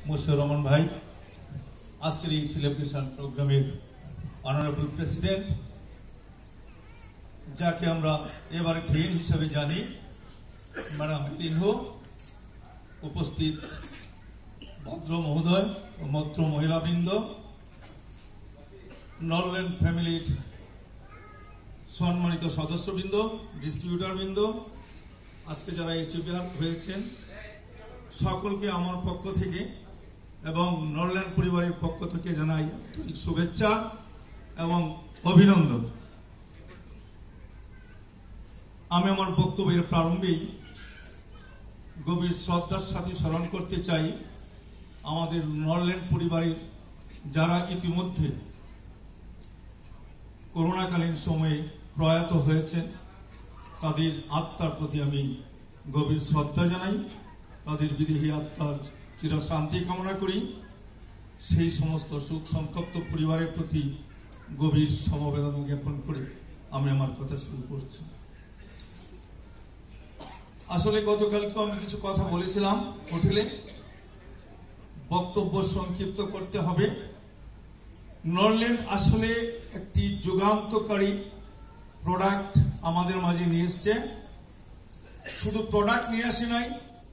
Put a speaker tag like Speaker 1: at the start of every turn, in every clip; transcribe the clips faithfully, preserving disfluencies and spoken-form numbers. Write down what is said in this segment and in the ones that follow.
Speaker 1: মশিউর রহমান ভাই, আজকের এই সেলিব্রেশন প্রোগ্রামের অনারেবল প্রেসিডেন্ট, যাকে আমরা এবারে ভিন হিসেবে জানি, ম্যাডাম লিনহো, উপস্থিত ভদ্র মহোদয় ও ভদ্র মহিলাবৃন্দ, নরল্যান্ড ফ্যামিলির সম্মানিত সদস্যবৃন্দ, ডিস্ট্রিবিউটরবৃন্দ, আজকে যারা এইচবিআর হয়েছেন সকলকে আমার পক্ষ থেকে এবং নরল্যান্ড পরিবারের পক্ষ থেকে জানাই আন্তরিক শুভেচ্ছা এবং অভিনন্দন। আমি আমার বক্তব্যের প্রারম্ভেই গভীর শ্রদ্ধার সাথে স্মরণ করতে চাই আমাদের নরল্যান্ড পরিবারের যারা ইতিমধ্যে করোনাকালীন সময়ে প্রয়াত হয়েছেন, তাদের আত্মার প্রতি আমি গভীর শ্রদ্ধা জানাই, তাদের বিদেহী আত্মার চিরশান্তি কামনা করি। সেই সমস্ত শোক সংতপ্ত পরিবারের প্রতি গভীর সমবেদনা জ্ঞাপন করে আমি আমার কথা শুরু করছি। আসলে গতকালকে আমি কিছু কথা বলেছিলাম হোটেলে, বক্তব্য সংক্ষিপ্ত করতে হবে। নরল্যান্ড আসলে একটি যুগান্তকারী প্রোডাক্ট আমাদের মাঝে নিয়ে এসছে। শুধু প্রোডাক্ট নিয়ে আসে নাই,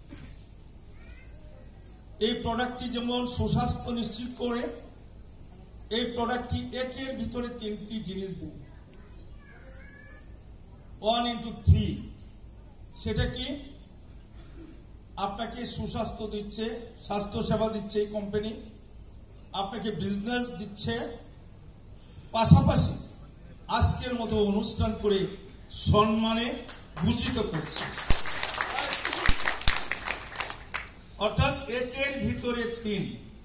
Speaker 1: এই প্রোডাক্টটি যেমন সুস্বাস্থ্য নিশ্চিত করে, এই প্রোডাক্টটি একের ভিতরে তিনটি জিনিস দেয়, ওয়ান ইন্টু থ্রি। সেটা কি? আপনাকে সুস্বাস্থ্য দিচ্ছে, স্বাস্থ্য সেবা দিচ্ছে এই কোম্পানি, আপনাকে বিজনেস দিচ্ছে, পাশাপাশি আজকের মতো অনুষ্ঠান করে সম্মানে ভূষিত করছে। অর্থাৎ একের ভিতরে তিন।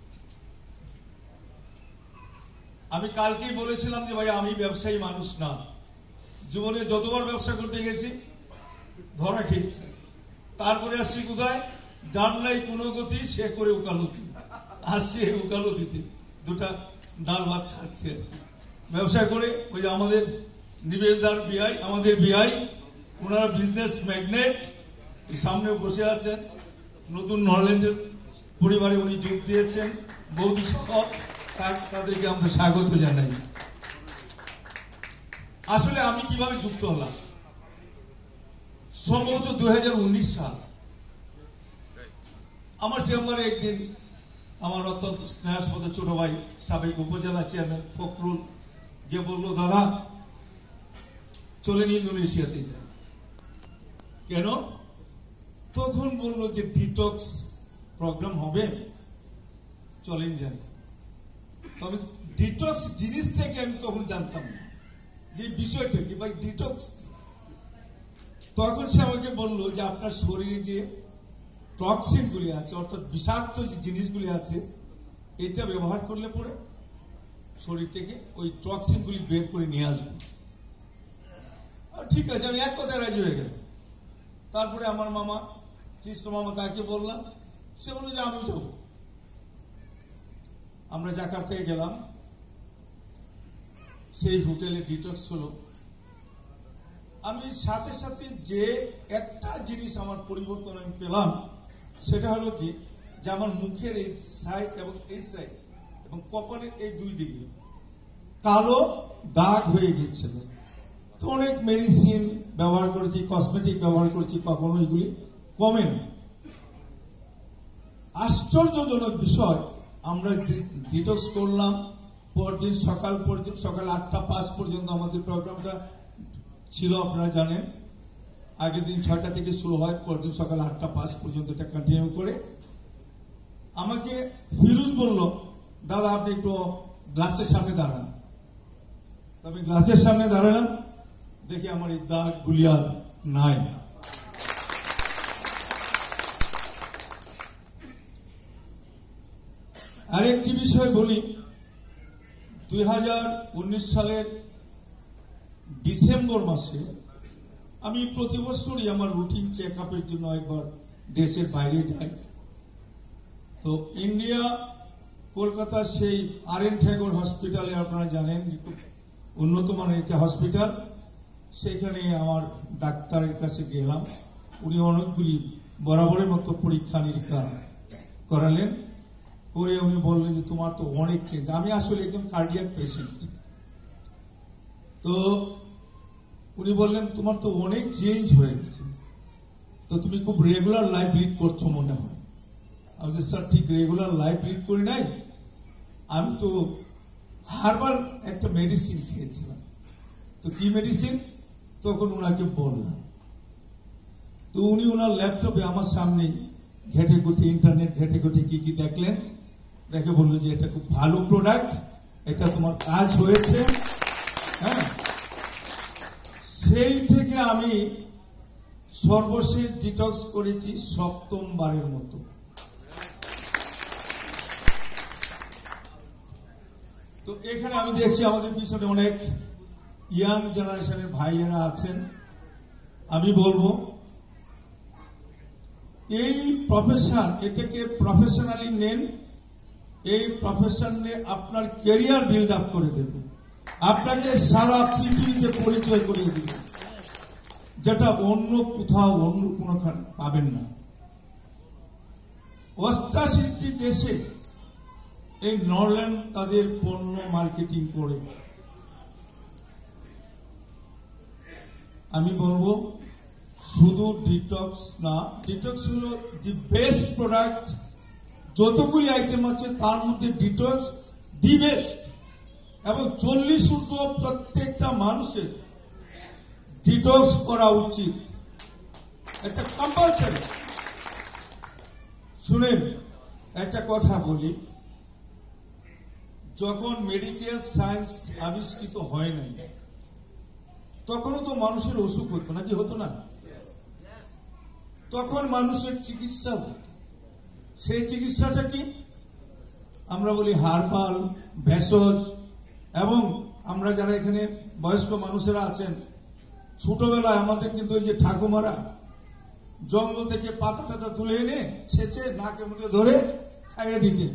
Speaker 1: আমি কালকেই বলেছিলাম যে ভাই আমি ব্যবসায়ী মানুষ না, জীবনে যতবার ব্যবসা করতে গেছি ধরা খেয়েছি, তারপরে আসছি কোথায়? যার নাই কোনো গতি সে করে উকালতি, আসছে উকালতিতে দুটা ডাল ভাত খাচ্ছে ব্যবসা করে। ওই যে আমাদের নিবেশদার বিআই, আমাদের বিআই, ওনারা বিজনেস ম্যাগনেট, সামনে বসে আছেন, নতুন নরল্যান্ডের পরিবারে উনি যোগ দিয়েছেন, বৌদি সহ, তাদেরকে আমরা স্বাগত জানাই। আসলে আমি কিভাবে যুক্ত হলাম? সম্ভবত দুই হাজার উনিশ সাল আমার চেম্বারে একদিন আমার অত্যন্ত স্নেহাস্পদ ছোট ভাই সাবেক উপজেলা চেয়ারম্যান ফখরুল গিয়ে বললো, দাদা চলেন ইন্দোনেশিয়াতে যাই। কেন? তখন বললো যে ডিটক্স প্রোগ্রাম হবে, চলেন যাই। তবে ডিটক্স জিনিস থেকে আমি তখন জানতাম না যে বিষয়টা কি ভাই ডিটক্স। তখন সে আমাকে বললো যে আপনার শরীরে যে টক্সিন গুলি আছে, অর্থাৎ বিষাক্ত যে জিনিসগুলি আছে, এটা ব্যবহার করলে পরে শরীর থেকে ওই টক্সিন গুলি বের করে নিয়ে আসবে। ঠিক আছে, আমি এক কথায় রাজি হয়ে গেলাম। তারপরে আমার মামা কৃষ্ণ মামা, তাকে বললাম, সে বলল যে আমি যাবো। আমরা জাকার্তায় গেলাম, সেই হোটেলে ডিটক্স হলো। আমি সাথে সাথে যে একটা জিনিস আমার পরিবর্তন আমি পেলাম, সেটা হলো কি যে আমার মুখের এই সাইড এবং এই সাইড এবং কপালের এই দুই দিকে কালো দাগ হয়ে গিয়েছিল। তো অনেক মেডিসিন ব্যবহার করেছি, কসমেটিক ব্যবহার করেছি, কখনো এগুলি কমে না। আশ্চর্যজনক বিষয়, আমরা ডিটক্স করলাম, পরদিন সকাল পর্যন্ত, সকাল আটটা পাঁচ পর্যন্ত আমাদের প্রোগ্রামটা ছিল, আপনারা জানেন। আগের দিন ছয়টা থেকে শুরু হয়, পরদিন সকাল আটটা পাঁচ পর্যন্ত এটা কন্টিনিউ করে। আমাকে ফিরোজ বলল, দাদা আপনি একটু গ্লাসের সামনে দাঁড়ান। তবে গ্লাসের সামনে দাঁড়ালাম, দেখি আমার এই দাগ গুলি আর নাই। আরেকটি বিষয় বলি, দুই হাজার উনিশ সালের ডিসেম্বর মাসে আমি প্রতি বছরই আমার রুটিন চেক আপের জন্য একবার দেশের বাইরে যাই। তো ইন্ডিয়া কলকাতার সেই আর এন ঠ্যাগর হসপিটালে, আপনারা জানেন খুব উন্নত মানের একটা হসপিটাল, সেখানে আমার ডাক্তারের কাছে গেলাম। উনি অনেকগুলি বরাবরের মতো পরীক্ষা নিরীক্ষা করালেন। করে উনি বললেন যে তোমার তো অনেক চেঞ্জ। আমি আসলে একজন কার্ডিয়াক পেশেন্ট, তো উনি বললেন তোমার তো অনেক চেঞ্জ হয়ে গেছে, তো তুমি খুব রেগুলার লাইফ লিড করছো মনে হয়। আমি বলছি স্যার ঠিক রেগুলার লাইফ লিড করি নাই, আমি তো হারবার একটা মেডিসিন খেয়েছিলাম। তো কি মেডিসিন তখন ওনাকে বললাম। তো উনি ওনার ল্যাপটপে আমার সামনে ঘেটে ঘুটে ইন্টারনেট ঘেটে ঘুটে কি কি দেখলেন, দেখে বললো যে এটা খুব ভালো প্রোডাক্ট, এটা তোমার কাজ হয়েছে। হ্যাঁ, সেই থেকে আমি সর্বশেষ ডিটক্স করেছি সপ্তম বারের মতো। তো এখানে আমি দেখছি আমাদের পিছনে অনেক ইয়াং জেনারেশনের ভাইয়েরা আছেন। আমি বলবো এই প্রফেশন, এটাকে প্রফেশনালি নেন, এই প্রফেশনে আপনার ক্যারিয়ার বিল্ড আপ করে দেবে, আপনাকে সারা পৃথিবীতে পরিচয় করে দিবে, যেটা অন্য কোথাও অন্য কোনো পাবেন না। অষ্টাশিটি দেশে এই নরল্যান্ড তাদের পণ্য মার্কেটিং করে। আমি বলবো শুধু ডিটক্স না, ডিটক্স হলো দি বেস্ট প্রোডাক্ট। যতগুলি আইটেম আছে তার মধ্যে ডিটক্স দি বেস্ট, এবং চল্লিশ ঊর্ধ্ব প্রত্যেকটা মানুষের ডিটক্স করা উচিত, একটা কম্পালসারি। শুনেন একটা কথা বলি, যখন মেডিকেল সায়েন্স আবিষ্কৃত হয় নাই তখনও তো মানুষের অসুখ হতো নাকি, হতো না? তখন মানুষের চিকিৎসা হতো। সেই চিকিৎসাটা কি আমরা বলি হার্বাল, ভেষজ। এবং আমরা যারা এখানে বয়স্ক মানুষেরা আছেন, ছোটবেলায় আমাদের কিন্তু ওই যে ঠাকুমারা জঙ্গল থেকে পাতা টাতা তুলে এনে ছেঁচে নাকের মধ্যে ধরে খাইয়ে দিতেন।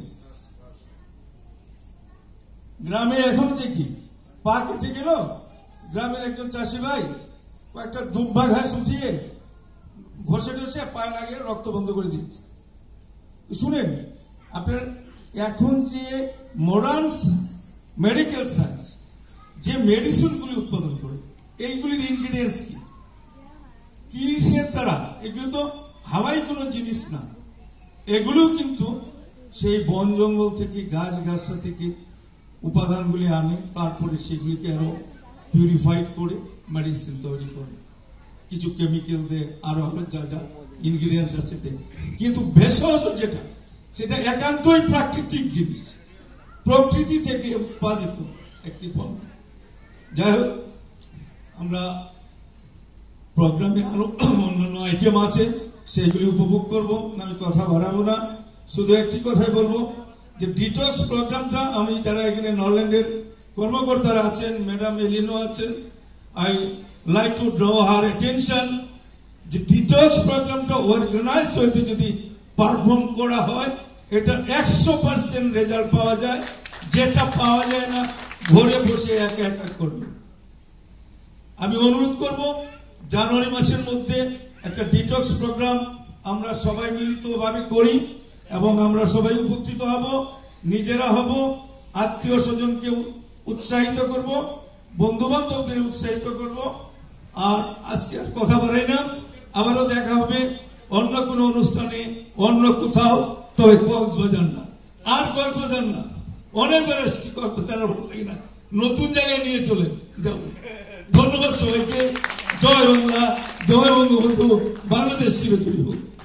Speaker 1: গ্রামে এখনো দেখি পা কেটে গেল, গ্রামের একজন চাষি ভাই কয়েকটা দুব্বা ঘাস উঠিয়ে ঘষে টসে পায়ে লাগিয়ে রক্ত বন্ধ করে দিচ্ছে। শুনেন আপনার এখন যে মডার্ন মেডিকেল সায়েন্স যে মেডিসিনগুলি উৎপাদন করে, এইগুলির ইনগ্রিডিয়েন্টস কি, কিসের দ্বারা? এগুলো তো হাওয়াই কোনো জিনিস না, এগুলো কিন্তু সেই বন জঙ্গল থেকে গাছ গাছা থেকে উপাদানগুলি আনে, তারপরে সেগুলিকে আরো পিউরিফাইড করে মেডিসিন তৈরি করে, কিছু কেমিক্যাল দিয়ে আরো আরো যা যা ইনগ্রিডিয়েন্টস আছে। কিন্তু ভেষজ যেটা, সেটা একান্তই প্রাকৃতিক জিনিস, প্রকৃতি থেকে উৎপাদিত একটি পণ্য। যাই হোক, আমরা প্রোগ্রামে আরো অন্যান্য আইটেম আছে, সেগুলি উপভোগ করব, আমি কথা বাড়াবো না। শুধু একটি কথাই বলবো যে ডিটক্স প্রোগ্রামটা, আমি যারা এখানে নরল্যান্ডের কর্মকর্তারা আছেন, ম্যাডাম এলিনো আছেন, I like to draw her attention যে ডিটক্স প্রোগ্রামটা অর্গানাইজড হইতে যদি পারফর্ম করা হয়, এটা একশো পার্সেন্ট রেজাল্ট পাওয়া যায়, যেটা পাওয়া যায় না ঘরে বসে একা একা করবে। আমি অনুরোধ করব জানুয়ারি মাসের মধ্যে একটা ডিটক্স প্রোগ্রাম আমরা সবাই মিলিতভাবে করি, এবং আমরা সবাই উপকৃত হব, নিজেরা হব, আত্মীয় স্বজনকে উৎসাহিত করব, বন্ধু বান্ধবদের উৎসাহিত করব। আর আজকে আর কথা বাড়াই না, আবারও দেখা হবে অন্য কোনো অনুষ্ঠানে, অন্য কোথাও, তবে কক্সবাজার না, আর কক্সবাজার না, অনেকবার এসছি কক্সবাজার, ভালো লাগে না, নতুন জায়গায় নিয়ে চলে যাব। ধন্যবাদ সবাইকে। জয় বাংলা, জয় বঙ্গবন্ধু, বাংলাদেশ চিরতরে হোক।